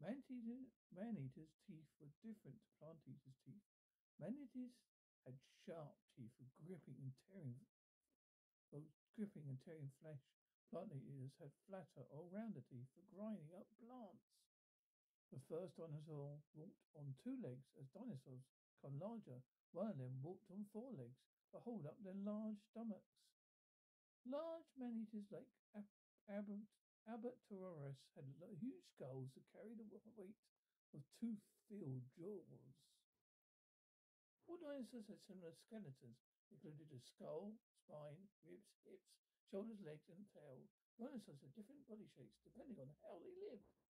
Man-eaters' teeth were different to plant-eaters' teeth. Man-eaters had sharp teeth for gripping and tearing flesh. Plant-eaters had flatter or rounder teeth for grinding up plants. The first dinosaur walked on two legs. As dinosaurs become larger, one of them walked on four legs to hold up their large stomachs. Large man-eaters like Albertosaurus had huge skulls to carry the weight of tooth-filled jaws. All dinosaurs had similar skeletons, included a skull, spine, ribs, hips, shoulders, legs, and tail. Dinosaurs had different body shapes depending on how they lived.